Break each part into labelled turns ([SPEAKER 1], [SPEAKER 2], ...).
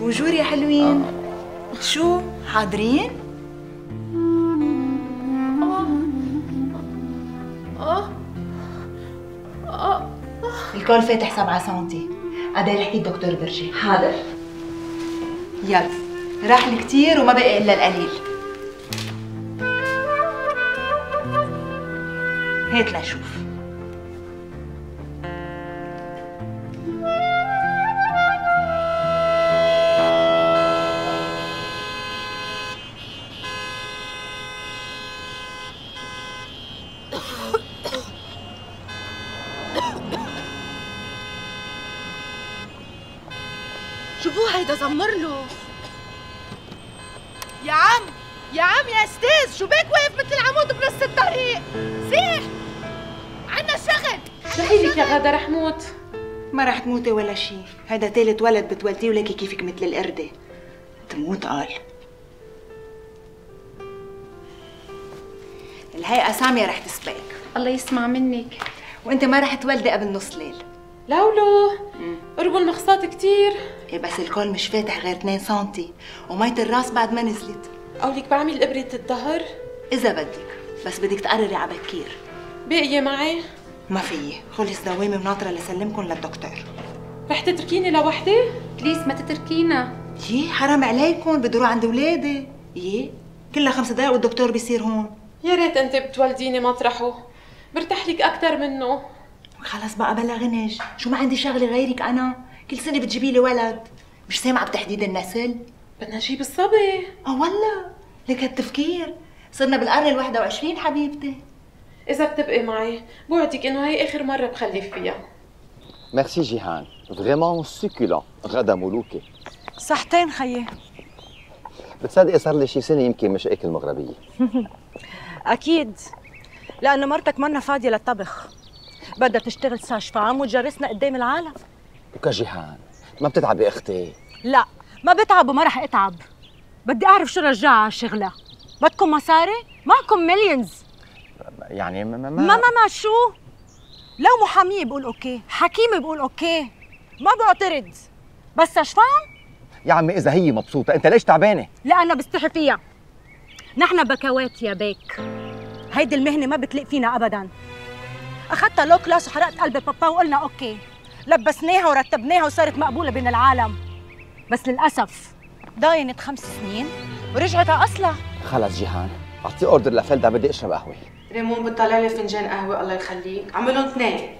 [SPEAKER 1] بوجور يا حلوين. شو حاضرين؟ الكل فاتح 7 سنتي. قدر حكي الدكتور برجي.
[SPEAKER 2] حاضر.
[SPEAKER 1] يلا راح الكتير وما بقي الا القليل. هات لنشوف.
[SPEAKER 3] شوفوه هيدا زمر له. يا عم يا استاذ، شو بك واقف مثل العمود بنص الطريق؟ زيح عنا شغل.
[SPEAKER 2] شو حيلك يا غدا رح موت؟
[SPEAKER 1] ما رح تموتي ولا شيء، هذا ثالث ولد بتولديه ولكي كيفك مثل القردة. تموت قال. الهيئة سامية رح تسبقك.
[SPEAKER 2] الله يسمع منك.
[SPEAKER 1] وانت ما رح تولدي قبل نص ليل.
[SPEAKER 2] لولو قربوا المخصات كتير.
[SPEAKER 1] ايه بس الكل مش فاتح غير 2 سنتي ومية الراس بعد ما نزلت.
[SPEAKER 2] قولك بعمل إبرة الظهر؟
[SPEAKER 1] إذا بدك، بس بدك تقرري على بكير.
[SPEAKER 2] باقية معي؟
[SPEAKER 1] ما فيي، خلص دوامي وناطرة لسلمكن للدكتور.
[SPEAKER 2] رح تتركيني لوحدي؟ بليز ما تتركينا.
[SPEAKER 1] يي حرام عليكم، بدي اروح عند ولادي. يي كلها 5 دقايق والدكتور بيصير هون.
[SPEAKER 2] يا ريت انت بتولديني مطرحه، برتاح لك أكثر منه.
[SPEAKER 1] خلص بقى بلا غنج، شو ما عندي شغله غيرك انا، كل سنه بتجيبي لي ولد. مش سامعه بتحديد النسل؟
[SPEAKER 2] بدنا نجيب الصبي.
[SPEAKER 1] والله لك هالتفكير، صرنا بالقرن ال21 حبيبتي.
[SPEAKER 2] إذا بتبقي معي بوعدك إنه هي آخر مرة بخلف فيها.
[SPEAKER 4] ميرسي جيهان، فريمون سكولون. غدا ملوكي.
[SPEAKER 5] صحتين خيي.
[SPEAKER 4] بتصدقي صار لي شي سنه يمكن مش اكل مغربيه.
[SPEAKER 5] اكيد، لانه مرتك منا فاضيه للطبخ، بدها تشتغل ساج فام وتجرسنا قدام العالم.
[SPEAKER 4] وكجيهان ما بتتعبي اختي؟
[SPEAKER 5] لا ما بتعب وما رح اتعب، بدي اعرف شو رجعها على شغلها. بدكم مصاري؟ معكم مليونز.
[SPEAKER 4] يعني
[SPEAKER 5] ما شو؟ لو محاميه بقول اوكي، حكيمه بقول اوكي، ما بعترض، بس ساج فام؟
[SPEAKER 4] يا عمي اذا هي مبسوطه انت ليش تعبانه؟
[SPEAKER 5] لا انا بستحي فيها. نحن بكوات يا بيك، هيدي المهنه ما بتليق فينا ابدا. اخذتها لو كلاس وحرقت قلب بابا وقلنا اوكي، لبسناها ورتبناها وصارت مقبوله بين العالم، بس للاسف ضاينت 5 سنين ورجعت على اصلها.
[SPEAKER 4] خلص جيهان اعطيه اوردر لفلدا، بدي اشرب قهوه.
[SPEAKER 2] ريمون بتطلع لي فنجان قهوة الله يخليك، عملهم 2.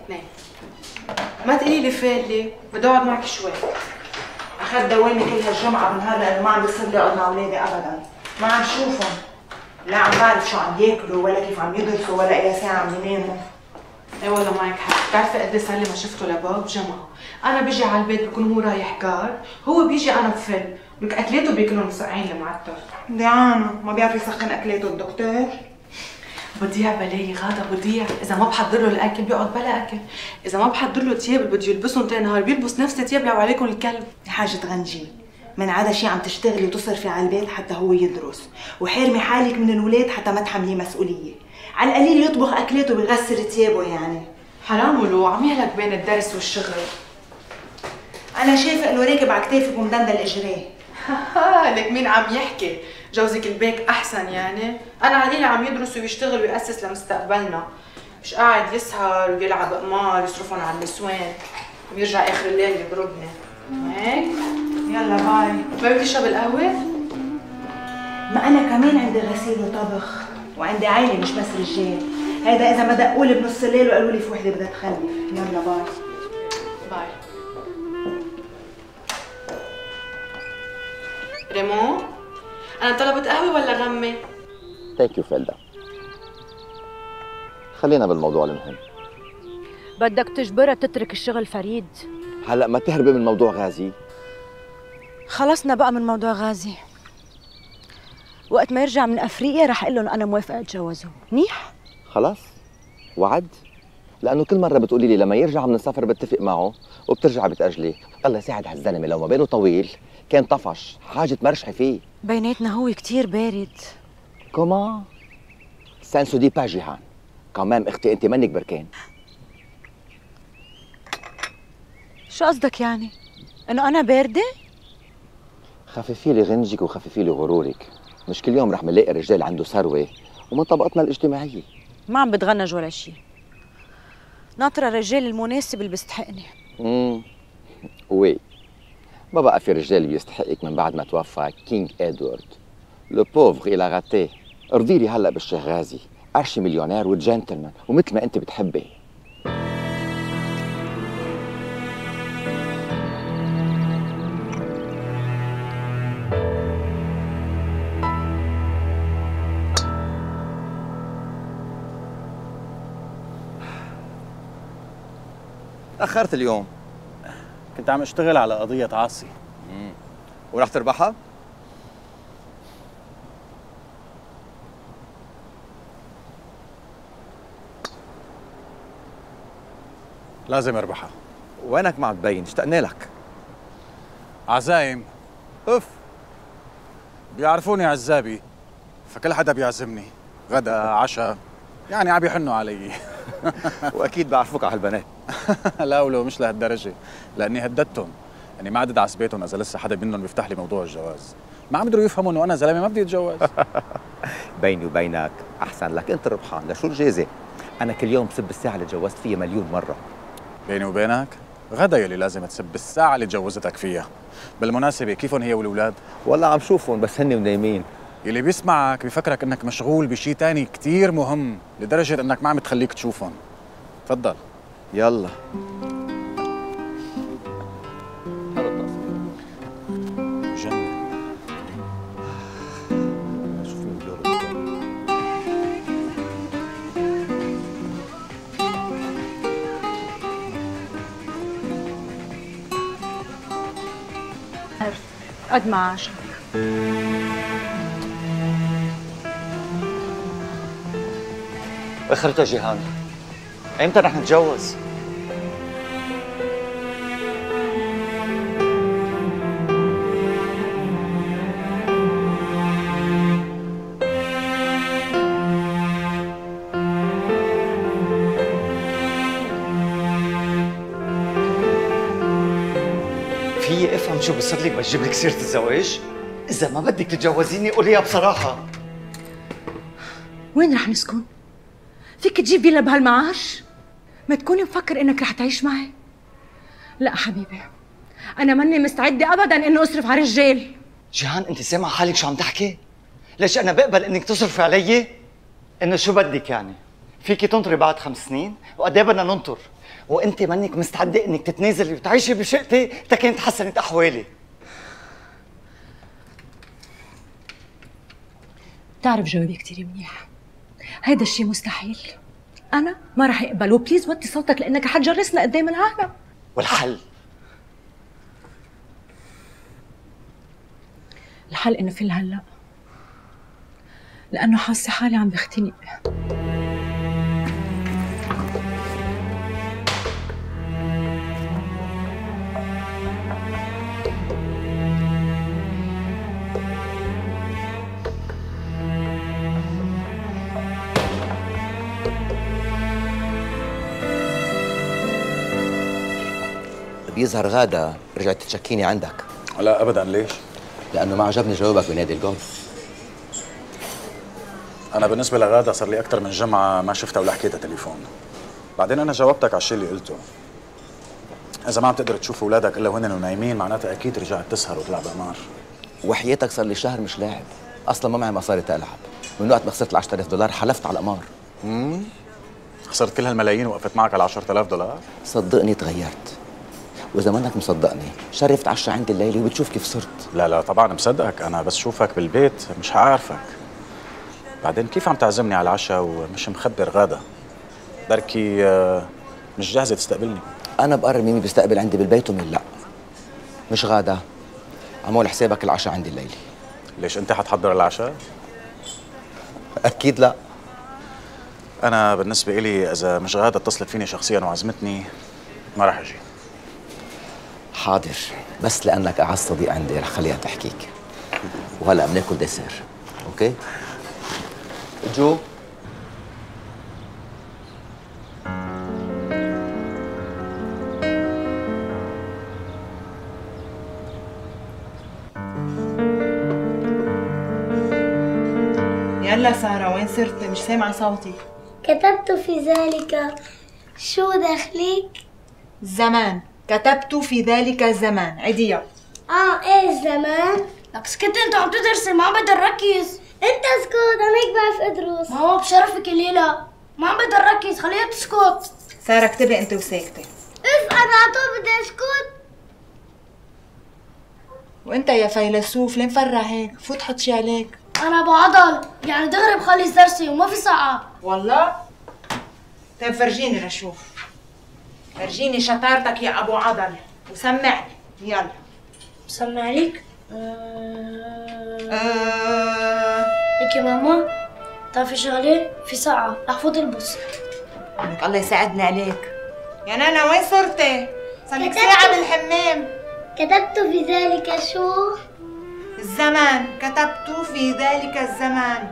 [SPEAKER 2] ما تقولي لي فادلي، بدي اقعد معك شوي.
[SPEAKER 1] اخذت دوامي كل هالجمعه بالنهار لانه ما عم بيصير لي اقعد مع اولادي ابدا، ما عم شوفهم، لا عم بعرف شو عم ياكلوا ولا كيف عم يدرسوا ولا اي ساعه عم يناموا.
[SPEAKER 2] ايه والله معك حق، بتعرفي قد ايه صار لي ما شفته لباب جمعة. انا بيجي على البيت بكون هو رايح كار، هو بيجي انا بفل، لك اكلاته بياكلهم مسقعين المعتر.
[SPEAKER 1] دعانه ما بيعرف يسخن اكلاته الدكتور.
[SPEAKER 2] بضيع بلاي غاده بضيع، اذا ما بحضر له الاكل بيقعد بلا اكل، اذا ما بحضر له ثياب اللي بده يلبسهم تاني نهار بيلبس نفس الثياب لو عليكم الكلب.
[SPEAKER 1] يا حاجة غنجي، من عدا شي عم تشتغلي وتصرفي على البيت حتى هو يدرس، وحارمي حالك من الولاد حتى ما تحمليه مسؤولية، على القليل يطبخ اكلاته ويغسل ثيابه يعني.
[SPEAKER 2] حرام ولو عم يهلك بين الدرس والشغل.
[SPEAKER 1] انا شايفه انه راكب على كتافك ومدندل اجريه.
[SPEAKER 2] لك مين عم يحكي؟ جوزك البيك احسن يعني؟ انا علينا عم يدرس ويشتغل ويأسس لمستقبلنا، مش قاعد يسهر ويلعب قمار يصرفهم على النسوان ويرجع اخر الليل يضربني. هيك؟
[SPEAKER 1] يلا باي.
[SPEAKER 2] ما بدي اشرب القهوة؟
[SPEAKER 1] ما انا كمان عندي غسيل وطبخ وعندي عائله مش بس رجال، هيدا اذا ما دقوا لي بنص الليل وقالوا لي في وحده بدها تخلف. يلا باي.
[SPEAKER 2] باي. ريمون انا طلبت قهوة ولا غمة؟
[SPEAKER 4] ثانك يو فلدا. خلينا بالموضوع المهم.
[SPEAKER 5] بدك تجبرها تترك الشغل فريد.
[SPEAKER 4] هلا ما تهربي من موضوع غازي.
[SPEAKER 5] خلصنا بقى من موضوع غازي، وقت ما يرجع من افريقيا رح اقول لهم انا موافقه اتجوزه. منيح؟
[SPEAKER 4] خلاص وعد، لانه كل مره بتقولي لي لما يرجع من السفر بتفق معه وبترجعي بتاجلي. الله يساعد هالزلمه لو ما باله طويل كان طفش، حاجه مرشحه فيه.
[SPEAKER 5] بيناتنا هو كثير بارد.
[SPEAKER 4] كومان سان سو دي با جيهان، كمان اختي انت منك بركان.
[SPEAKER 5] شو قصدك يعني؟ انه انا بارده؟
[SPEAKER 4] خففي لي غنجك وخففي لي غرورك. مش كل يوم رح منلاقي رجال عنده ثروه ومن طبقتنا الاجتماعيه.
[SPEAKER 5] ما عم بتغنج ولا شيء، ناطرة الرجال المناسب اللي بيستحقني.
[SPEAKER 4] وي، ما بقى في رجال بيستحقك من بعد ما توفى كينج ادوارد. لو بوفغ إلى غاتيه. ارضي لي هلا بالشيخ غازي، ارشي مليونير وجنتلمان ومثل ما انت بتحبي. تأخرت اليوم.
[SPEAKER 6] كنت عم اشتغل على قضية عاصي.
[SPEAKER 4] ورح تربحها؟
[SPEAKER 6] لازم اربحها.
[SPEAKER 4] وينك ما عم تبين؟ اشتقنا لك.
[SPEAKER 6] عزايم اوف، بيعرفوني عزابي، فكل حدا بيعزمني غدا عشاء، يعني عم يحنوا علي.
[SPEAKER 4] واكيد بعرفوك على هالبنات.
[SPEAKER 6] لا ولو مش لهالدرجة، لاني هددتهم اني ما عدد عصبيتهم اذا لسه حدا منهم بيفتح لي موضوع الجواز. ما عم يقدروا يفهموا انه انا زلمه ما بدي اتجوز.
[SPEAKER 4] بيني وبينك احسن لك انت ربحان، لشو الجيزه؟ انا كل يوم بسب الساعه اللي تجوزت فيها مليون مره.
[SPEAKER 6] بيني وبينك غدا يلي لازم تسب الساعه اللي تجوزتك فيها. بالمناسبه كيفهم هي والاولاد؟
[SPEAKER 4] والله عم شوفهم بس هن ونايمين.
[SPEAKER 6] يلي بيسمعك بيفكرك انك مشغول بشي تاني كتير مهم لدرجه انك ما عم تخليك تشوفهم. تفضل.
[SPEAKER 4] يلا.
[SPEAKER 6] جنن.
[SPEAKER 4] شوف مين بيقول.
[SPEAKER 5] قد ما عاشك.
[SPEAKER 7] اخرتها جيهان، ايمتى رح نتجوز؟ في افهم شو بصير لك بجيب لك سيرة الزواج؟ إذا ما بدك تتجوزيني قوليها بصراحة.
[SPEAKER 5] وين رح نسكن؟ فيك تجيب فيلا بهالمعاش؟ ما تكوني مفكر انك رح تعيش معي؟ لا حبيبي، انا ماني مستعده ابدا انه اصرف على رجال.
[SPEAKER 7] جيهان انت سامعة حالك شو عم تحكي؟ ليش انا بقبل انك تصرفي علي؟ انه شو بدك يعني؟ فيكي تنطري بعد 5 سنين وقد ايه بدنا ننطر؟ وانت منك مستعده انك تتنازلي وتعيشي بشقتي تا كانت تحسنت احوالي.
[SPEAKER 5] بتعرف جوابي كتير منيح، هيدا الشيء مستحيل. انا ما رح اقبل، وبليز وطي صوتك لانك حتجرسنا قدام العالم.
[SPEAKER 7] والحل؟
[SPEAKER 5] الحل انه في هلا، لانه حاسه حالي عم بختنق.
[SPEAKER 4] بيظهر غادة رجعت تشكيني عندك.
[SPEAKER 6] لا ابدا. ليش؟
[SPEAKER 4] لانه ما عجبني جوابك بنادي الجولف.
[SPEAKER 6] انا بالنسبه لغاده صار لي اكثر من جمعه ما شفتها ولا حكيتها تليفون. بعدين انا جاوبتك على الشيء اللي قلته. اذا ما عم تقدر تشوف اولادك الا وهن نايمين معناتها اكيد رجعت تسهر وتلعب قمار.
[SPEAKER 4] وحياتك صار لي شهر مش لاعب، اصلا ما معي مصاري تلعب. من وقت ما خسرت ال 10000 دولار حلفت على القمار.
[SPEAKER 6] خسرت كل هالملايين ووقفت معك على 10000 دولار؟
[SPEAKER 4] صدقني تغيرت، واذا منك مصدقني شرف تعشى عندي الليله وبتشوف كيف صرت.
[SPEAKER 6] لا طبعا مصدقك، انا بس شوفك بالبيت مش حعرفك. بعدين كيف عم تعزمني على العشاء ومش مخبر غادة؟ بركي مش جاهزه تستقبلني.
[SPEAKER 4] انا بقرر مين بيستقبل عندي بالبيت ومين لا. مش غادة، عمول حسابك العشاء عندي الليله.
[SPEAKER 6] ليش انت حتحضر العشاء؟
[SPEAKER 4] اكيد لا.
[SPEAKER 6] انا بالنسبه إلي اذا مش غادة اتصلت فيني شخصيا وعزمتني ما راح اجي.
[SPEAKER 4] حاضر، بس لانك اعز صديق عندي رح خليها تحكيك. وهلا بناكل ديسير، اوكي؟ جو
[SPEAKER 1] يلا سارة، وين صرتي؟ مش سامعة صوتي.
[SPEAKER 8] كتبت في ذلك شو دخلك؟
[SPEAKER 1] الزمان. كتبت في ذلك الزمان. عيديها.
[SPEAKER 8] ايه الزمان؟ لك اسكت، انت عم تدرسي، ما عم بقدر ركز. انت اسكت، انا هيك بعرف ادرس. ما هو بشرفك الليلة، ما عم بقدر ركز، خليها تسكت.
[SPEAKER 1] سارة اكتبي انت وساكتة.
[SPEAKER 8] انا على طول بدي اسكت.
[SPEAKER 1] وانت يا فيلسوف ليه مفرع هيك؟ فوت حط شي عليك.
[SPEAKER 8] انا ابو عضل، يعني دغري بخلص درسي وما في ساعة.
[SPEAKER 1] والله؟ طيب فرجيني لشوف. فرجيني شطارتك يا ابو عضل وسمعني. يلا.
[SPEAKER 8] سمع عليك. لك يا ماما، بتعرفي شغلة؟ في ساعة رح فوت البص.
[SPEAKER 1] لك الله يساعدني عليك. يا نانا وين صرتي؟ صار لك
[SPEAKER 8] كتبت.
[SPEAKER 1] ساعة بالحمام.
[SPEAKER 8] كتبت في ذلك شو؟
[SPEAKER 1] الزمان. كتبت في ذلك الزمان.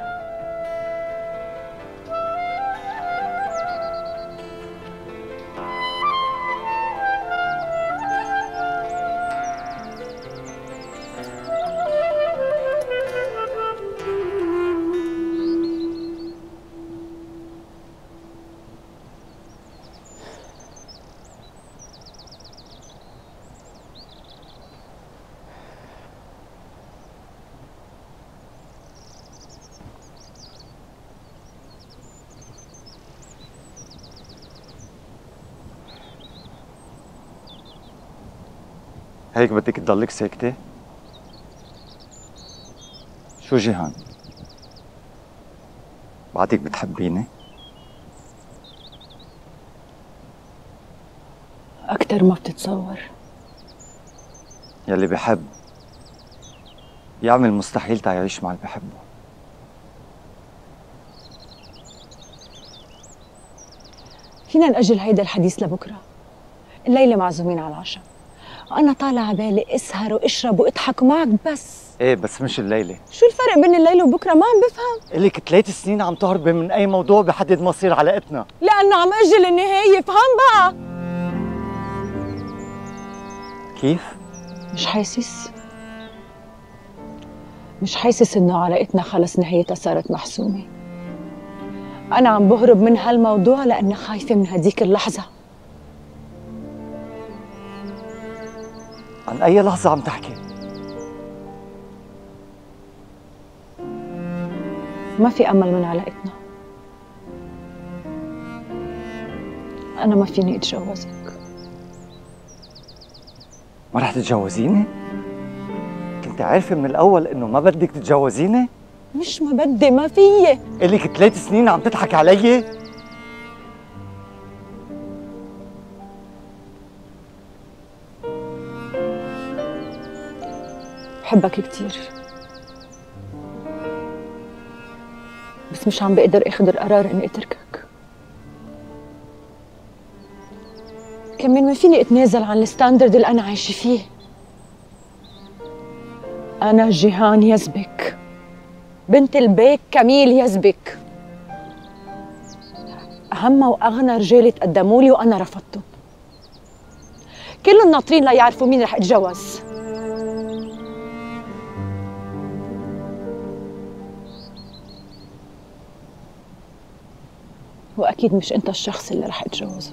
[SPEAKER 7] هيك بدك تضلك ساكتة؟ شو جيهان؟ بعدك بتحبيني؟
[SPEAKER 5] أكتر ما بتتصور.
[SPEAKER 7] يلي بحب يعمل مستحيل تا يعيش مع اللي بحبه.
[SPEAKER 5] فينا نأجل هيدا الحديث لبكرة. الليلة معزومين على العشاء، وأنا طالعة عبالي أسهر وأشرب وأضحك معك بس.
[SPEAKER 7] ايه بس مش الليلة.
[SPEAKER 5] شو الفرق بين الليلة وبكرة؟ ما عم بفهم.
[SPEAKER 7] إلك 3 سنين عم تهربي من أي موضوع بحدد مصير علاقتنا.
[SPEAKER 5] لأنه عم أجل النهاية، فهم بقى.
[SPEAKER 7] كيف؟
[SPEAKER 5] مش حاسس إنه علاقتنا خلص نهايتها صارت محسومة. أنا عم بهرب من هالموضوع لأني خايفة من هديك اللحظة.
[SPEAKER 7] عن أي لحظة عم تحكي؟
[SPEAKER 5] ما في أمل من علاقتنا. أنا ما فيني أتجوزك.
[SPEAKER 7] ما رح تتجوزيني؟ كنت عارفة من الأول إنه ما بدك تتجوزيني؟
[SPEAKER 5] مش ما بدي، ما فيي.
[SPEAKER 7] إلك 3 سنين عم تضحك علي؟
[SPEAKER 5] بحبك كتير، بس مش عم بقدر اخذ القرار اني اتركك. كمان ما فيني اتنازل عن الستاندرد اللي انا عايشه فيه. انا جيهان يزبك، بنت البيك كميل يزبك، اهم واغنى رجال تقدموا لي وانا رفضتهم. كلهم ناطرين ليعرفوا مين رح اتجوز. واكيد مش انت الشخص اللي رح اتجوزه.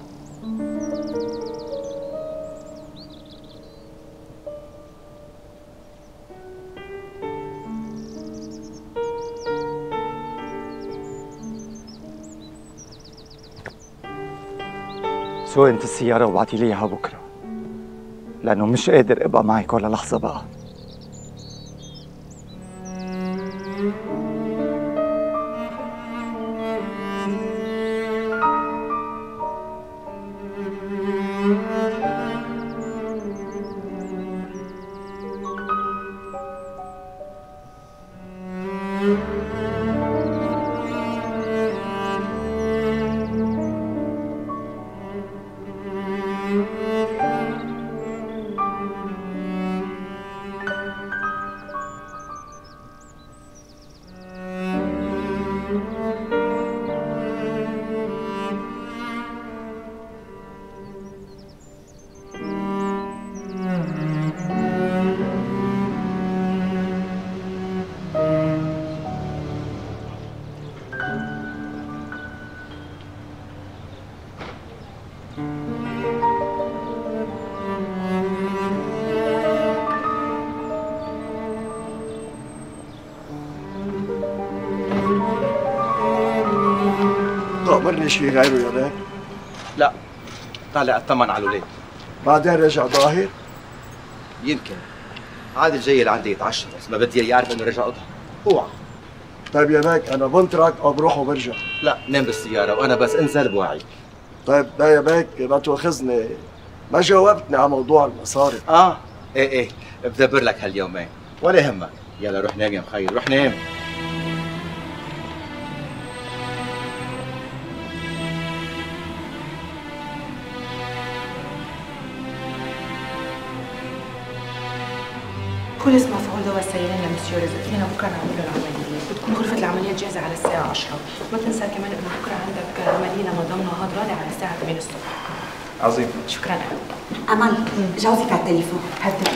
[SPEAKER 7] سوي انت السيارة وابعتي لي اياها بكرة، لأنه مش قادر ابقى معك ولا لحظة بقى.
[SPEAKER 9] تأمرني شي غيره يا بيك؟
[SPEAKER 4] لا، طالع اطمن على الولاد.
[SPEAKER 9] بعدين رجع ظاهر؟
[SPEAKER 4] يمكن. عادل جاي لعندي يتعشى، بس ما بدي يعرف انه رجع اضحى. اوعى.
[SPEAKER 9] طيب يا بيك انا بنترك او بروح وبرجع.
[SPEAKER 4] لا، نام بالسيارة وانا بس انزل بوعي.
[SPEAKER 9] طيب لا يا بيك ما تواخذني، ما جاوبتني على موضوع المصاري.
[SPEAKER 4] ايه بدبر لك هاليومين، ولا يهمك. يلا روح نام يا مخيل، روح نام.
[SPEAKER 2] بوليس مفعول دواء السيرين لمسيو رزق، فينا بكره نعمل له العمليه، بتكون غرفه العمليات جاهزه على الساعه 10، ما تنسى كمان انه بكره عندك عمليه مدام نهاد غالي على الساعه 8 الصبح.
[SPEAKER 6] عظيم.
[SPEAKER 2] شكرا.
[SPEAKER 5] امل جوزك على التليفون.
[SPEAKER 2] هاتي.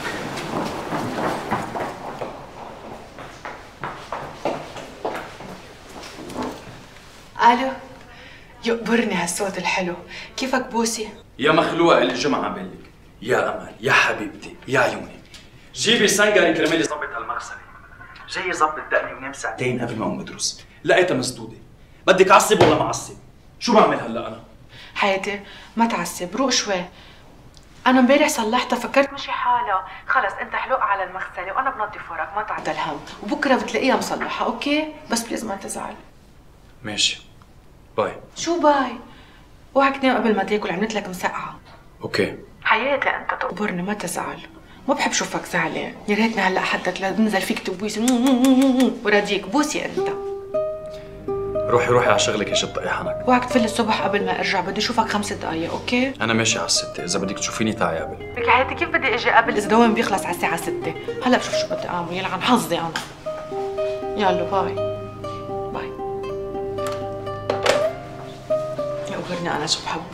[SPEAKER 2] الو، يقبرني هالصوت الحلو، كيفك بوسي؟
[SPEAKER 10] يا مخلوقة اللي جمعة بالك، يا أمل، يا حبيبتي، يا عيوني. جيبي سنجري كرمالي ظبط هالمغسلة. جاي ظبط دقني ونام ساعتين قبل ما أقوم أدرس. لقيتها مسدودة. بدك أعصب ولا ما أعصب؟ شو بعمل هلا أنا؟
[SPEAKER 2] حياتي ما تعصب، روق شوي. أنا امبارح صلحتها، فكرت مشي حالها، خلص أنت حلق على المغسلة وأنا بنظف وراك، ما تعطل هم، وبكرة بتلاقيها مصلحة، أوكي؟ بس بليز ما تزعل.
[SPEAKER 10] ماشي. باي.
[SPEAKER 2] شو باي؟ اوعك تنام قبل ما تاكل، عملت لك مسقعة.
[SPEAKER 10] أوكي.
[SPEAKER 2] حياتي أنت تقبرني، ما تزعل. ما بحب شوفك زعلان، يا ريتني هلا حدك لا بنزل فيك تبويس وراضيك. بوسي أنت.
[SPEAKER 10] روحي على شغلك يا شط حنك.
[SPEAKER 2] اوعك تفل الصبح قبل ما ارجع، بدي اشوفك 5 دقايق، اوكي؟
[SPEAKER 10] أنا ماشي على 6، إذا بدك تشوفيني تعي قبل.
[SPEAKER 2] لك حياتي كيف بدي اجي قبل اذا دوام بيخلص على الساعة 6؟ هلا بشوف شو بدي اعمل، يلعن حظي انا. يلا باي. باي. يقبرني انا شو بحبه.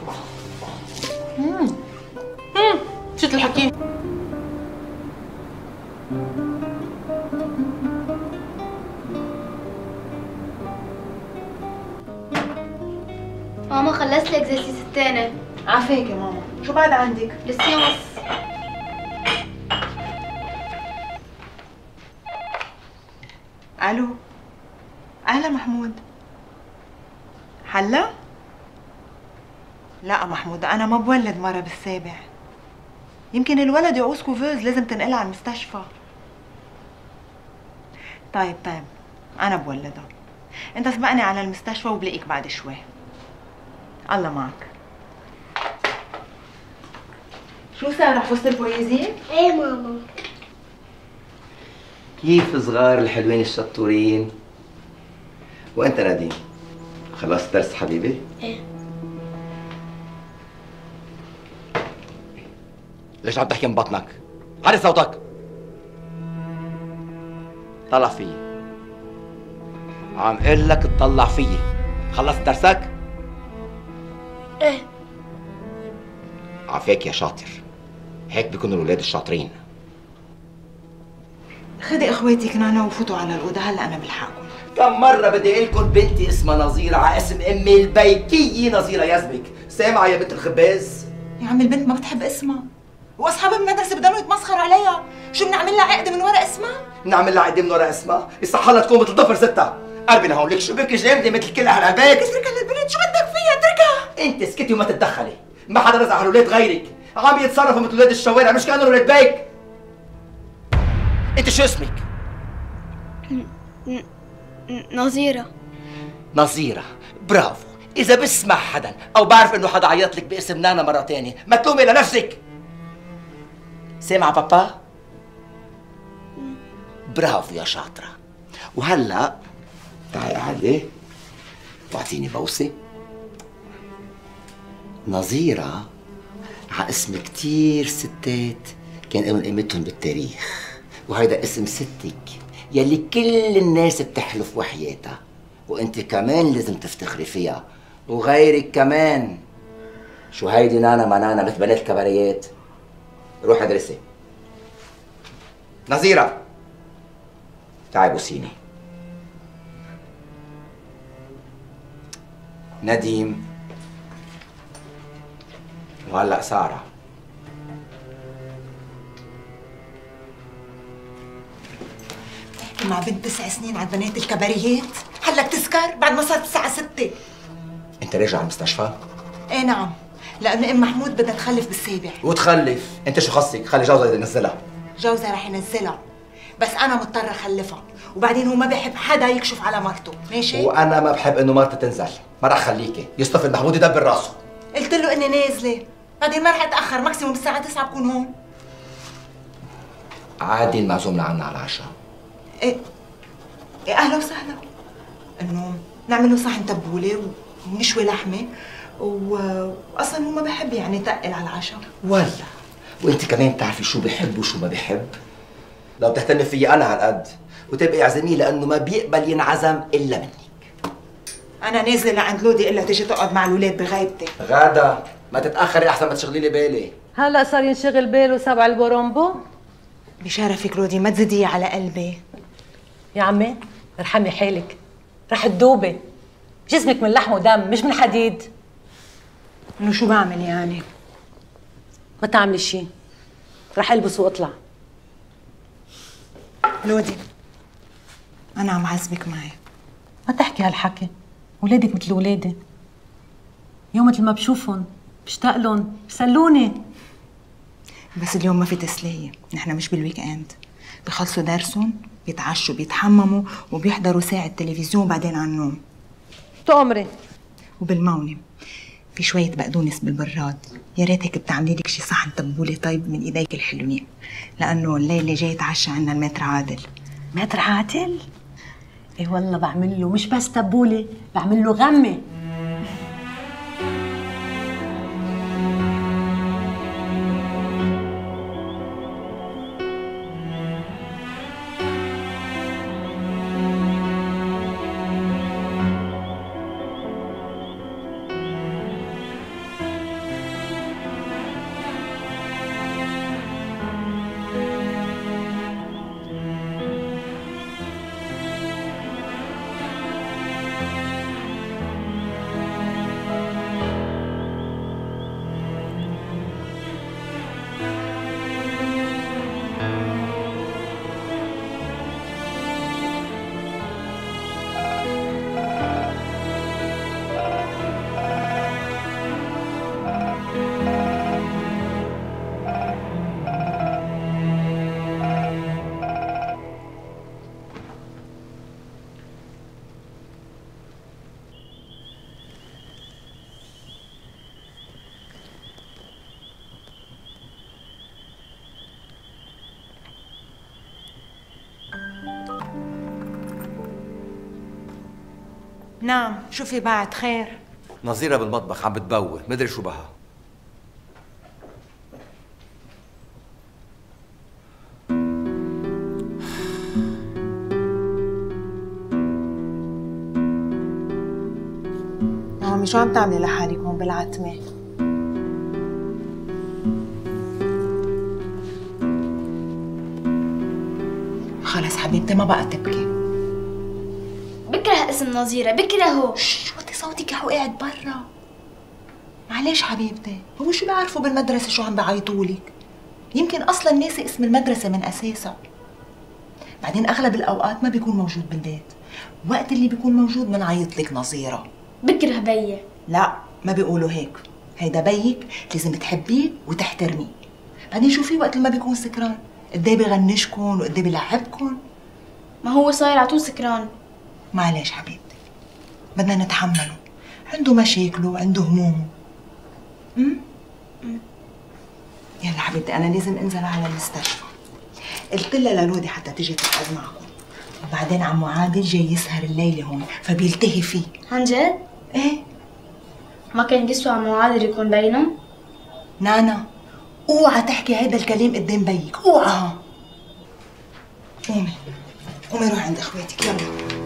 [SPEAKER 2] شو الحكي؟
[SPEAKER 8] ماما خلصت الاكزرسيس الثاني.
[SPEAKER 1] عافاك يا ماما، شو بعد عندك؟
[SPEAKER 8] للسيانس.
[SPEAKER 1] الو، اهلا محمود. حلا؟ لا محمود، انا ما بولد مرة بالسابع، يمكن الولد يعوز كوفوز، لازم تنقلها على المستشفى. طيب انا بولدها، انت سبقني على المستشفى وبلاقيك بعد شوي. الله معك. شو صار، حفظت البويزي؟
[SPEAKER 8] ايه ماما.
[SPEAKER 4] كيف صغار الحلوين الشطورين؟ وانت نادين، خلصت درس حبيبي؟
[SPEAKER 8] ايه.
[SPEAKER 4] ليش عم تحكي من بطنك؟ علي صوتك. طلع فيي. عم قل لك تطلع فيي. خلصت درسك؟
[SPEAKER 8] ايه.
[SPEAKER 4] عافاك يا شاطر. هيك بيكونوا الولاد الشاطرين.
[SPEAKER 1] خدي اخواتك نانا وفوتوا على الاوضه، هلا انا بلحقكم.
[SPEAKER 4] كم مرة بدي اقول لكم بنتي اسمها نظيرة على اسم امي البيكية نظيرة يزبك، سامعة يا بنت الخباز؟
[SPEAKER 1] يا عم البنت ما بتحب اسمها، واصحاب المدرسه بضلوا يتمسخروا عليها، شو بنعمل لها عقد من ورا اسمها؟
[SPEAKER 4] نعمل لها عقد من ورا اسمها؟ يصح لها تكون مثل ضفر ستة. قربي لهون، لك شو بك جامدة مثل كل اهل البيت؟
[SPEAKER 1] اتركها للبنت، شو بدك فيها؟ اتركها.
[SPEAKER 4] انت اسكتي وما تتدخلي، ما حدا رزق على الاولاد غيرك، عم يتصرفوا مثل اولاد الشوارع مش كانوا اولاد بيك. انت شو اسمك؟
[SPEAKER 8] نظيرة.
[SPEAKER 4] نظيرة، برافو. إذا بسمع حدا أو بعرف إنه حدا عيط لك باسم نانا مرة تانية، ما تلومي لنفسك. سامعة بابا؟ برافو يا شاطرة. وهلا تعي قعدي واعطيني بوسة. نظيرة ع اسم كتير ستات كان لهم قيمتهم بالتاريخ، وهيدا اسم ستك يلي كل الناس بتحلف وحياتها، وانت كمان لازم تفتخري فيها، وغيرك كمان. شو هيدي نانا ما نانا مثل بنات الكباريات؟ روح ادرسي. نظيرة تعي بوسيني. نديم وهلا ساره.
[SPEAKER 1] مع بنت 9 سنين على البنات الكباريات، هلا بتسكر بعد ما صارت الساعة 6.
[SPEAKER 4] انت راجع على المستشفى؟
[SPEAKER 1] ايه نعم، لأنه ام محمود بدها تخلف بالسابع.
[SPEAKER 4] وتخلف؟ انت شو خصك؟ خلي جوزها ينزلها.
[SPEAKER 1] جوزها رح ينزلها، بس أنا مضطرة أخلفها، وبعدين هو ما بيحب حدا يكشف على مرته، ماشي؟
[SPEAKER 4] وانا ما بحب انه مرتي تنزل، ما رح خليكي، يصطفي محمود يدبر راسه.
[SPEAKER 1] قلت له إني نازلة، بعدين ما رح أتأخر، ماكسيموم الساعة 9 بكون هون.
[SPEAKER 4] عادي المعزوم لعنا على العشاء.
[SPEAKER 1] ايه اهلا وسهلا. انه نعمل له صحن تبوله ونشوي لحمه واصلا هو ما بحب يعني يتقل على العشاء.
[SPEAKER 4] ولا وانت كمان بتعرفي شو بحب وشو ما بحب. لو بتهتمي فيي انا هالقد وتبقي اعزميه لانه ما بيقبل ينعزم الا منك.
[SPEAKER 1] انا نازله لعند لودي الا تيجي تقعد مع الاولاد بغيبتي.
[SPEAKER 4] غاده ما تتاخري احسن ما تشغلي لي بالي.
[SPEAKER 5] هلا صار ينشغل باله سبع البرومبو.
[SPEAKER 1] بشرفك لودي ما تزيديه على قلبي.
[SPEAKER 5] يا عمي ارحمي حالك، رح تدوبي، جسمك من لحم ودم مش من حديد.
[SPEAKER 1] انه شو بعمل يعني؟
[SPEAKER 5] ما تعملي شيء، رح البس واطلع.
[SPEAKER 1] لودي انا عم عذبك معي.
[SPEAKER 5] ما تحكي هالحكي، ولادك مثل ولادي، يوم مثل ما بشوفهم بشتاق لهم بسلوني.
[SPEAKER 1] بس اليوم ما في تسلية، نحن مش بالويك اند، بخلصوا درسهم بيتعشوا بيتحمموا وبيحضروا ساعة تلفزيون بعدين على النوم.
[SPEAKER 5] تؤمري.
[SPEAKER 1] وبالمونة في شوية بقدونس بالبراد، يا ريت هيك بتعملي لك شي صحن تبولة طيب من ايديك الحلوين، لأنه الليلة جاي يتعشى عنا المتر عادل.
[SPEAKER 5] متر عادل؟ ايه والله بعمل له مش بس تبولة، بعمل له غمة.
[SPEAKER 1] نعم، شو في بعد خير؟
[SPEAKER 4] نظيرة بالمطبخ عم بتبوق، مدري شو بها.
[SPEAKER 1] عمي شو عم تعملي لحالك هون بالعتمة؟ خلص حبيبتي ما بقى تبكي.
[SPEAKER 8] بكره اسم نظيرة، بكرهه.
[SPEAKER 1] شو وطي صوتك يا حو قاعد برا. معلش حبيبتي، هو شو بيعرفوا بالمدرسة شو عم بيعيطولك؟ يمكن أصلا ناسي اسم المدرسة من أساسها. بعدين أغلب الأوقات ما بيكون موجود بالبيت، وقت اللي بيكون موجود بنعيط لك نظيرة.
[SPEAKER 8] بكره بيي.
[SPEAKER 1] لا ما بيقولوا هيك، هيدا بيك لازم تحبيه وتحترميه. بعدين شوفي وقت اللي ما بيكون سكران قد ايه بيغنشكن وقد ايه بيلعبكن.
[SPEAKER 8] ما هو صاير على طول سكران.
[SPEAKER 1] معلش حبيبتي بدنا نتحمله، عنده مشاكله وعنده همومه. يلا حبيبتي انا لازم انزل على المستشفى. قلت لها للودي حتى تيجي تقعد معكم، وبعدين عمو عادل جاي يسهر الليله هون فبيلتهي فيه.
[SPEAKER 8] عن جد؟
[SPEAKER 1] ايه.
[SPEAKER 8] ما كان يسوى عمو عادل يكون بينهم؟
[SPEAKER 1] نانا اوعى تحكي هيدا الكلام قدام بيك، اوعى. قومي قومي روحي عند اخواتك يلا.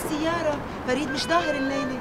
[SPEAKER 1] بالسيارة، فريد مش ظاهر الليلة.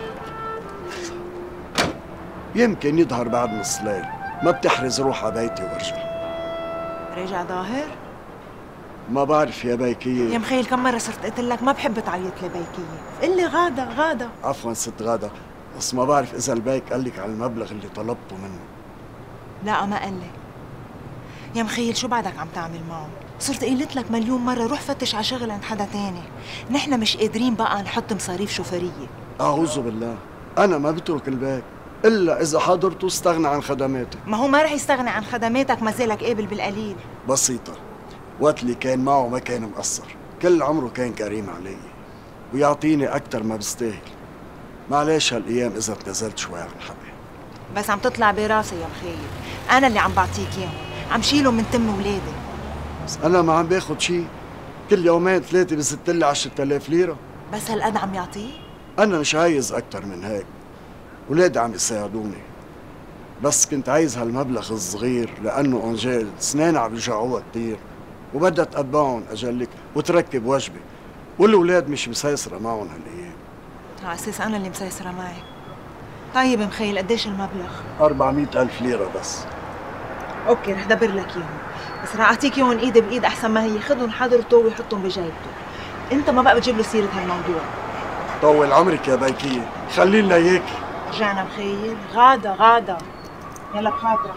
[SPEAKER 9] يمكن يظهر بعد نص ليل، ما بتحرز روح على بيتي وارجع.
[SPEAKER 1] رجع ظاهر؟
[SPEAKER 9] ما بعرف يا بيكية.
[SPEAKER 1] يا مخيل كم مرة صرت قلت لك ما بحب تعيط لي بيكية، قل لي غادة غادة.
[SPEAKER 9] عفوا ست غادة، بس ما بعرف إذا البيك قال لك على المبلغ اللي طلبته منه.
[SPEAKER 1] لا ما قال لي. يا مخيل شو بعدك عم تعمل معه؟ صرت قلت لك مليون مرة روح فتش على شغل عند حدا تاني، نحن مش قادرين بقى نحط مصاريف شوفرية.
[SPEAKER 9] أعوذ بالله، أنا ما بترك البيك إلا إذا حضرته استغنى عن خدماتي.
[SPEAKER 1] ما هو ما رح يستغني عن خدماتك، ما زالك قابل بالقليل.
[SPEAKER 9] بسيطة، وقت اللي كان معه ما كان مقصر، كل عمره كان كريم علي ويعطيني أكتر ما بستاهل. معلش هالأيام إذا تنزلت شوي عن حقي.
[SPEAKER 1] بس عم تطلع براسي يا مخيل، أنا اللي عم بعطيك إياهم، عم شيلهم من تم ولادي.
[SPEAKER 9] بس أنا ما عم باخد شي، كل يومين ثلاثة بزتلي 10,000 ليرة.
[SPEAKER 1] بس هالقد عم يعطيه؟
[SPEAKER 9] أنا مش عايز أكتر من هيك، ولادي عم يساعدوني، بس كنت عايز هالمبلغ الصغير لأنه أنجيل سنين عم يوجعوها كتير وبدها تقبعهم أجلك وتركب وجبة، والأولاد مش مسيسرة معهم هالأيام.
[SPEAKER 1] على أساس أنا اللي مسيسرة معك. طيب مخيل قديش المبلغ؟
[SPEAKER 9] 400,000 ليرة بس.
[SPEAKER 1] أوكي رح دبر لك إياهم، بس رح أعطيك إياهم إيدي بإيد أحسن ما هي، خذهم حضرته ويحطهم بجيبته. أنت ما بقى بتجيب له سيرة هالموضوع.
[SPEAKER 9] طول عمرك يا بيكية، خلي لنا إياكي.
[SPEAKER 1] رجعنا مخيل، غادة غادة، يلا بخاطرك.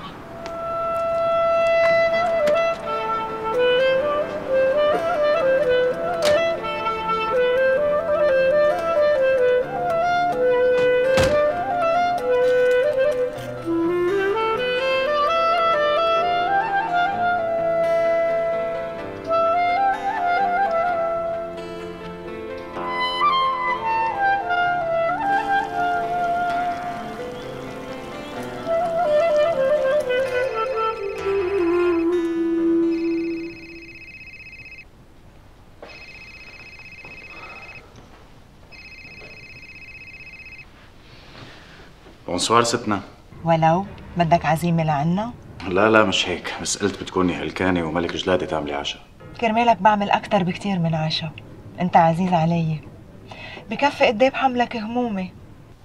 [SPEAKER 6] بونسوار ستنا.
[SPEAKER 1] ولو بدك عزيمة لعنا؟
[SPEAKER 6] لا مش هيك، بس قلت بتكوني هلكانة وملك جلادة تعملي عشاء.
[SPEAKER 1] كرمالك بعمل أكتر بكتير من عشاء، أنت عزيز علي، بكفي قد ايه بحملك همومي.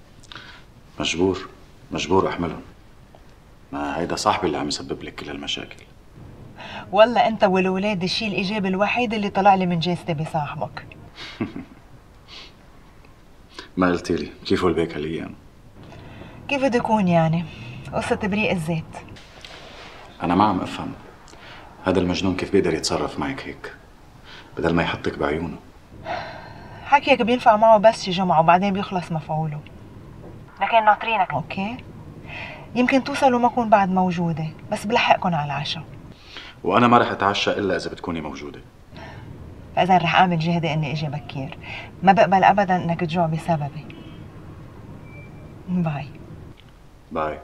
[SPEAKER 6] مجبور أحملهم، ما هيدا صاحبي اللي عم يسبب لك كل هالمشاكل.
[SPEAKER 1] والله أنت والولاد الشيء الإيجابي الوحيد اللي طلع لي من جازتي بصاحبك.
[SPEAKER 6] ما قلتي لي كيف البيك هالأيام؟
[SPEAKER 1] كيف بده يكون يعني؟ قصة تبريق الزيت.
[SPEAKER 6] أنا ما عم أفهم هذا المجنون كيف بيقدر يتصرف معك هيك بدل ما يحطك بعيونه.
[SPEAKER 1] حكيك بينفع معه بس شي جمعة وبعدين بيخلص مفعوله، لكن ناطرينك. أوكي يمكن توصلوا ما أكون بعد موجودة، بس بلحقكن على العشاء.
[SPEAKER 6] وأنا ما رح أتعشى إلا إذا بتكوني موجودة.
[SPEAKER 1] فإذا رح أعمل جهدي إني إجي بكير، ما بقبل أبدا إنك تجوع بسببي. باي.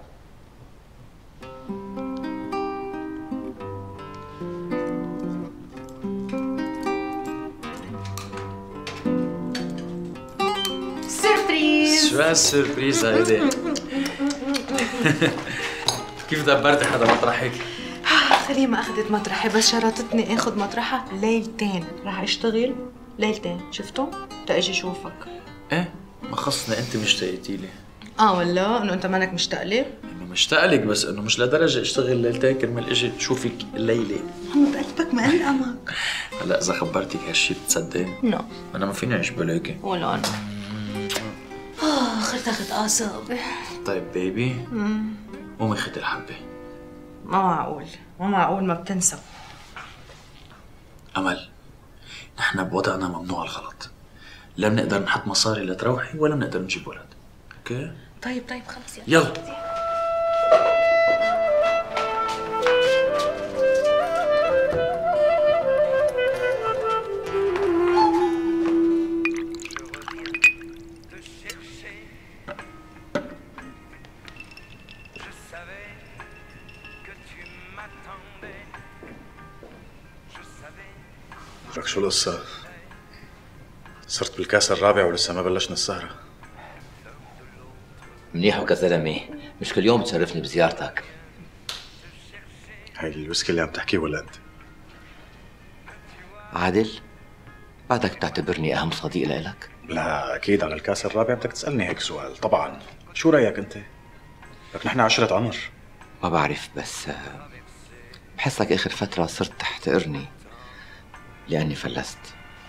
[SPEAKER 3] سربريز.
[SPEAKER 10] شو هالسربريز هيدي؟ كيف دبرتي حدا مطرحك؟
[SPEAKER 2] سليمة أخذت مطرحي، بس شرطتني آخذ مطرحها ليلتين، رح أشتغل ليلتين، شفتوا؟ تأجي شوفك.
[SPEAKER 10] إيه؟ ما خصني، أنت مشتاقتي لي.
[SPEAKER 2] ولا إنه أنت مانك مشتاق لي؟
[SPEAKER 10] إنه مشتاق لك، بس إنه مش لدرجة أشتغل ليلتين كرمال أجي شوفك الليلة.
[SPEAKER 2] عم بقلبك مقلقمك.
[SPEAKER 10] هلا إذا خبرتك هالشي بتصدق؟
[SPEAKER 2] لا
[SPEAKER 10] أنا ما فيني أعيش بلاكي.
[SPEAKER 2] ولا أنا. خرتخت أعصابي.
[SPEAKER 10] طيب بيبي، قومي خدي الحبة.
[SPEAKER 2] ما معقول ما بتنسى.
[SPEAKER 10] أمل، نحن بوضعنا ممنوع الغلط، لا بنقدر نحط مصاري لتروحي ولا بنقدر نجيب ولد. اوكي؟
[SPEAKER 2] طيب خلص
[SPEAKER 10] يلا.
[SPEAKER 6] لك شو القصة؟ صرت بالكاس الرابع ولسه ما بلشنا السهرة.
[SPEAKER 11] منيح يا زلمة، مش كل يوم بتشرفني بزيارتك.
[SPEAKER 6] هاي الويسكي اللي عم تحكيه ولا انت؟
[SPEAKER 11] عادل، بعدك بتعتبرني أهم صديق لإلك؟
[SPEAKER 6] لا اكيد على الكاس الرابع بدك تسالني هيك سؤال. طبعا شو رايك انت؟ لك نحن 10 عمر.
[SPEAKER 11] ما بعرف بس بحسك اخر فترة صرت تحتقرني لاني فلست.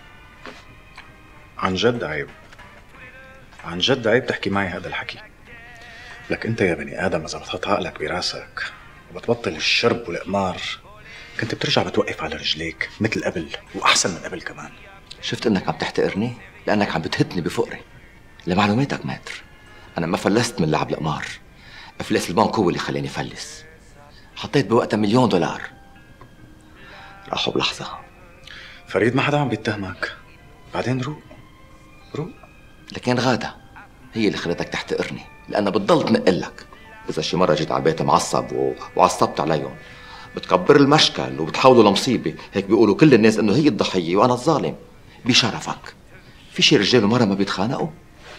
[SPEAKER 6] عن جد عيب، عن جد عيب تحكي معي هذا الحكي. لك انت يا بني ادم اذا بتحط عقلك براسك وبتبطل الشرب والقمار كنت بترجع بتوقف على رجليك مثل قبل واحسن من قبل كمان.
[SPEAKER 11] شفت انك عم تحتقرني لانك عم بتهتني بفقري. لمعلوماتك ماتر، انا ما فلست من لعب القمار، افلاس البنك هو اللي خلاني فلس. حطيت بوقتها $1,000,000 راحوا بلحظة.
[SPEAKER 6] فريد ما حدا عم بيتهمك، بعدين روق روق.
[SPEAKER 11] لكن غادة هي اللي خلتك تحتقرني لأنها بتضل تنقلك. إذا شي مرة جيت على بيتي معصب وعصبت عليهم بتكبر المشكل وبتحولوا لمصيبة. هيك بيقولوا كل الناس إنه هي الضحية وأنا الظالم. بشرفك في شي رجال ومرة ما بيتخانقوا؟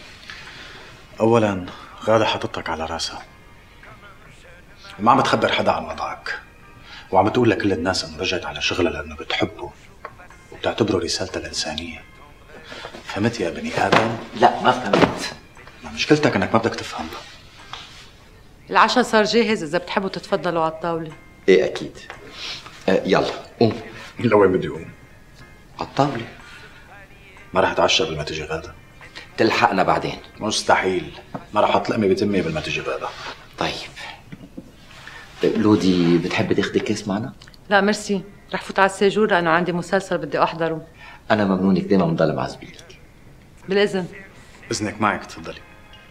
[SPEAKER 6] أولاً غادة حطتك على راسها وما عم تخبر حدا عن وضعك، وعم تقول لكل الناس إنه رجعت على شغلها لأنه بتحبه وبتعتبره رسالتها الإنسانية. فهمت يا بني آدم؟
[SPEAKER 11] لا ما فهمت.
[SPEAKER 6] ما مشكلتك إنك ما بدك تفهم.
[SPEAKER 2] العشاء صار جاهز، إذا بتحبوا تتفضلوا على الطاولة.
[SPEAKER 11] إيه أكيد. يلا قوم.
[SPEAKER 6] لوين بدي أقوم؟
[SPEAKER 11] على الطاولة.
[SPEAKER 6] ما رح أتعشى قبل ما تجي غادة.
[SPEAKER 11] تلحقنا بعدين.
[SPEAKER 6] مستحيل، ما رح أحط لقمة بتمي قبل ما تجي غادة.
[SPEAKER 11] طيب لودي بتحبي تاخدي كيس معنا؟
[SPEAKER 2] لا ميرسي، رح فوت على الساجور لأنه عندي مسلسل بدي أحضره.
[SPEAKER 11] أنا ممنونك دايما بضل مع زميلك.
[SPEAKER 2] بالإذن.
[SPEAKER 6] إذنك معك تفضلي.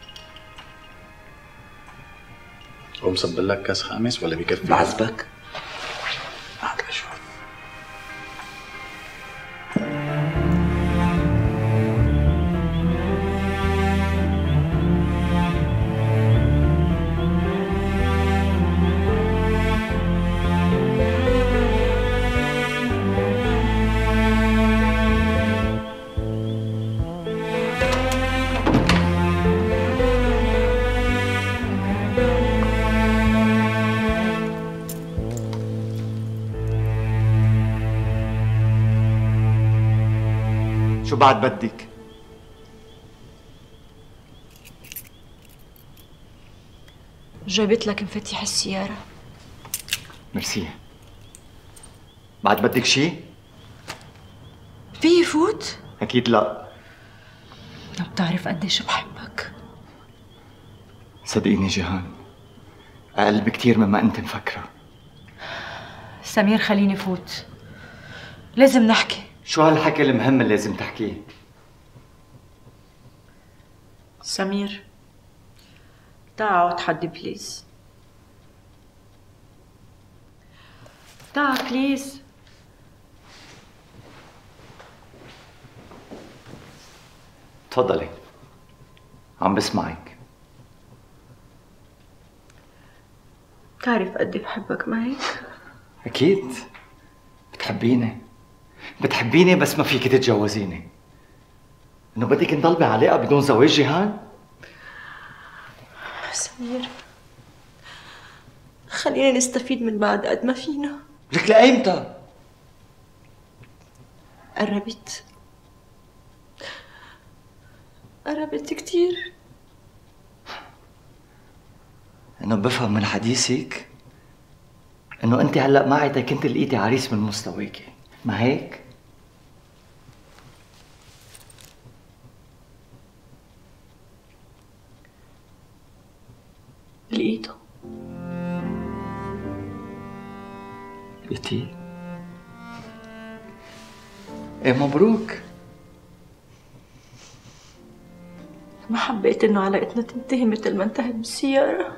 [SPEAKER 6] قوم صب لك كاس خامس ولا بكفي؟
[SPEAKER 11] بعزبك؟
[SPEAKER 6] هات لشوف.
[SPEAKER 7] شو بعد بدك؟
[SPEAKER 8] جابت لك مفاتيح السيارة.
[SPEAKER 7] ميرسي. بعد بدك شي؟
[SPEAKER 8] في فوت؟
[SPEAKER 7] أكيد لا.
[SPEAKER 8] لو بتعرف قديش بحبك.
[SPEAKER 7] صدقيني جيهان، أقل بكتير مما أنت مفكرة.
[SPEAKER 8] سمير خليني فوت، لازم نحكي.
[SPEAKER 7] شو هالحكي المهم اللي لازم تحكيه؟
[SPEAKER 5] سمير تعا تحدي بليز. تعا بليز.
[SPEAKER 7] تفضلي عم بسمعك.
[SPEAKER 5] بتعرف قدي بحبك ما هيك؟
[SPEAKER 7] أكيد بتحبيني، بتحبيني بس ما فيك تتجوزيني. إنه بدك نضل بعلاقة بدون زواج جيهان؟
[SPEAKER 5] سمير خلينا نستفيد من بعض قد ما فينا.
[SPEAKER 7] لك لأيمتى؟
[SPEAKER 5] قربت كتير.
[SPEAKER 7] إنه بفهم من حديثك إنه أنت هلأ معي كنت لقيتي عريس من مستواكي، ما هيك؟
[SPEAKER 5] لقيته.
[SPEAKER 7] لقيتيه؟ إيه مبروك.
[SPEAKER 5] ما حبيت إنه علاقتنا تنتهي مثل ما انتهت بالسيارة.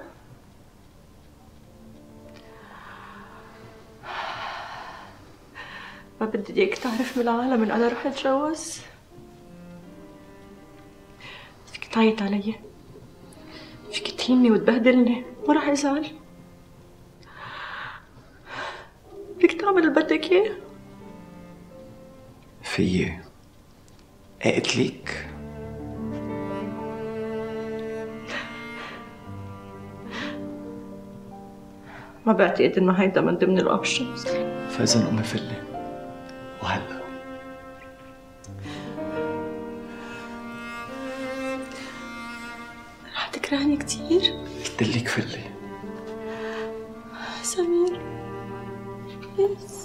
[SPEAKER 5] ما بدي اياك تعرف من العالم إن أنا رح أتجوز. فيك تعيط علي، فيك تهيني وتبهدلني، ما رح أزعل. فيك تعمل اللي بدك إياه.
[SPEAKER 7] في قلتلك
[SPEAKER 5] ما بعتقد إنه هيدا من ضمن الأوبشنز.
[SPEAKER 7] فإذا قومي فلي وهلا.
[SPEAKER 12] رح تكرهني كتير؟
[SPEAKER 10] قلت لك فلي.
[SPEAKER 12] سمير بس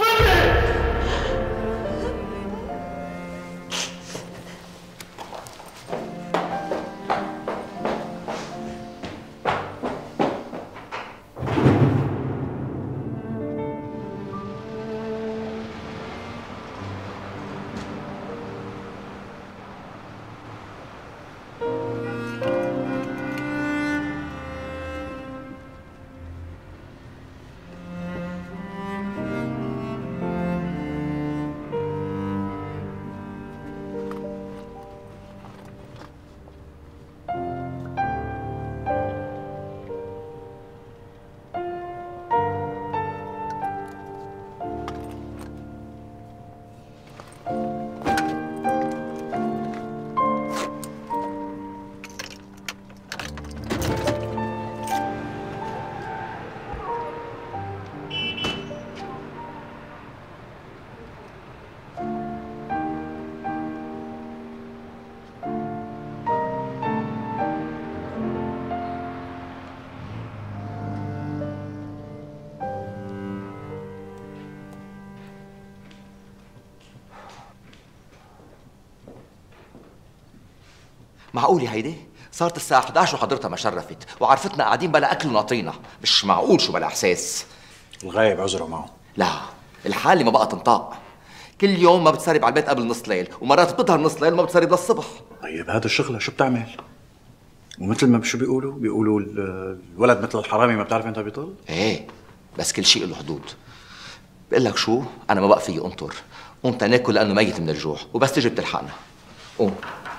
[SPEAKER 11] معقولة هيدي؟ صارت الساعة 11 وحضرتها ما شرفت وعرفتنا قاعدين بلا أكل وناطرينا، مش معقول شو بلا إحساس.
[SPEAKER 6] الغايب عذره معه.
[SPEAKER 11] لا، الحالة ما بقى تنطاق. كل يوم ما بتسرب على البيت قبل نص ليل، ومرات بتظهر نص ليل وما بتسرب للصبح.
[SPEAKER 6] طيب هذا الشغلة شو بتعمل؟ ومثل ما شو بيقولوا الولد مثل الحرامي ما بتعرف امتى بيطل؟
[SPEAKER 11] ايه، بس كل شيء له حدود. بقول لك شو، أنا ما بقى فيي أنطر. قوم تناكل لأنه ميت من الجوع، وبس تجي بتلحقنا. قوم.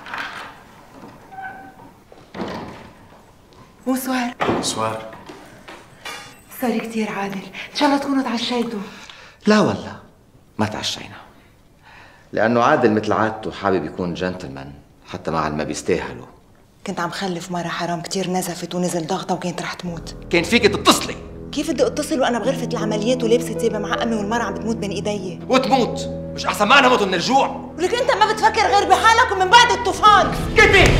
[SPEAKER 1] بونسوار.
[SPEAKER 6] بونسوار.
[SPEAKER 1] سوري كتير عادل، ان شاء الله تكونوا تعشيتوا.
[SPEAKER 11] لا والله ما تعشينا، لأنه عادل مثل عادته حابب يكون جنتلمان حتى مع اللي ما بيستاهلوا.
[SPEAKER 1] كنت عم خلف مرة حرام كتير نزفت ونزل ضغطها وكانت رح تموت.
[SPEAKER 11] كان فيك تتصلي.
[SPEAKER 1] كيف بدي اتصل وانا بغرفة العمليات ولابسة ثيابة معقمة والمرة عم بتموت بين ايدي؟
[SPEAKER 11] وتموت؟ مش أحسن ما أنا موت من الجوع؟
[SPEAKER 1] ولك انت ما بتفكر غير بحالك ومن بعد الطوفان.
[SPEAKER 11] كيفي؟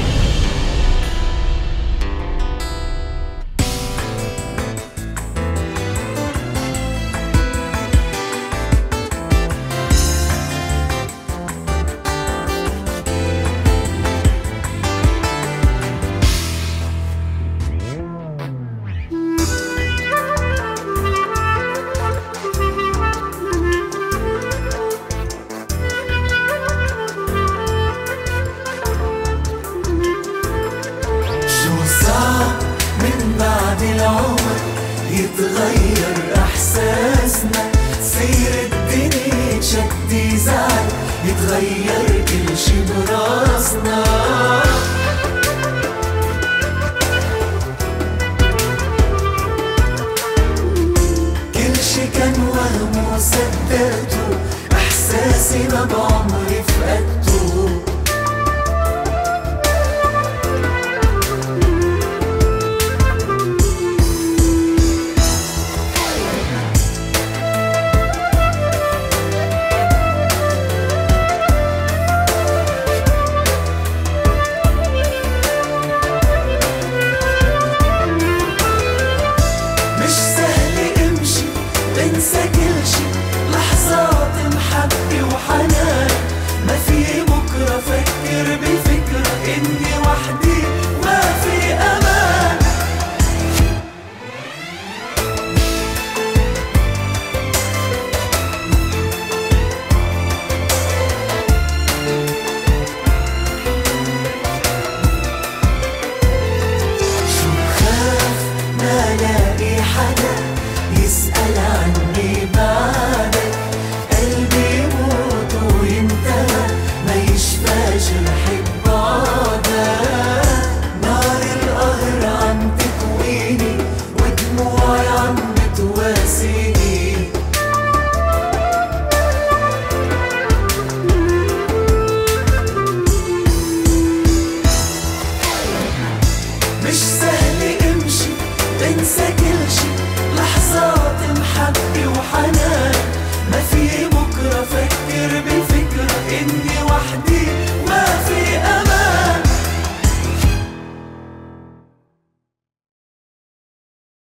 [SPEAKER 13] يتغير احساسنا، سير الدنيا تشد يزعل، يتغير كل شي براسنا. كل شي كان وهم وصدقته، احساسي ما بعمري فقدته. مش سهل امشي بنسى